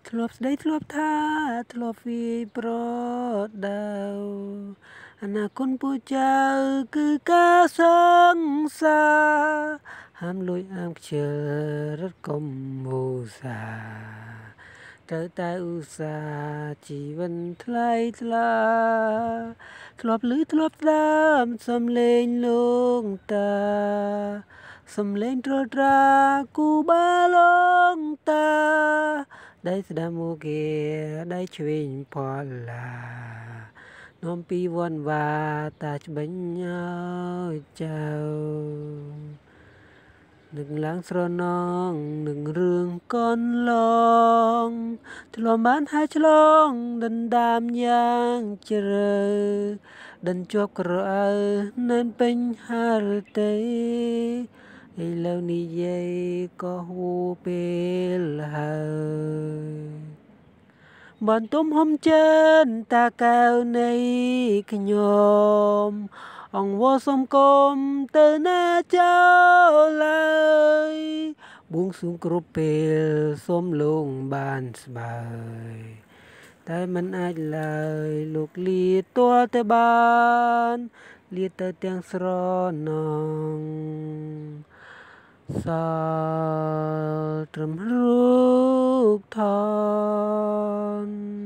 ធ្លាប់ស្ដីធ្លាប់ថាធ្លាប់វាយប្រដៅអនាគតពួកចៅគឺការសង្សារហាមលួចអាមខ្ជិលរត់កុំមូសាត្រូវតែឧស្សាហ៍ជីវិតថ្លៃថ្លាធ្លាប់ឮធ្លាប់ស្ដាប់សំឡេងលោកតាសំឡេងត្រួតត្រាគូបាលោកតាដៃស្ដាំអូគេដៃឆ្វេងផល្លានាំពីវ័នវ៉ាតាច្បិញឲ្យចៅនឹកឡើងស្រណងនឹងរឿងកន្លងធ្លាប់បានហើយឆ្លងដណ្ដើមយ៉ាងជ្រៅដិនជាប់ក្រអៅនៅពេញហារតីឥឡូវនិយាយក៏ហួសពេលហើយបានទុំហុំចិនតាកែវនៃខ្ញុំអង្វរសុំគុំទៅណាចោលឡើយបួងសួងគ្រប់ពេលសុំលងបានស្បើយតែមិនអាចឡើយលោកលាទាល់តែបានលាទៅទាំងស្រណងសល់ត្រឹមរូបថន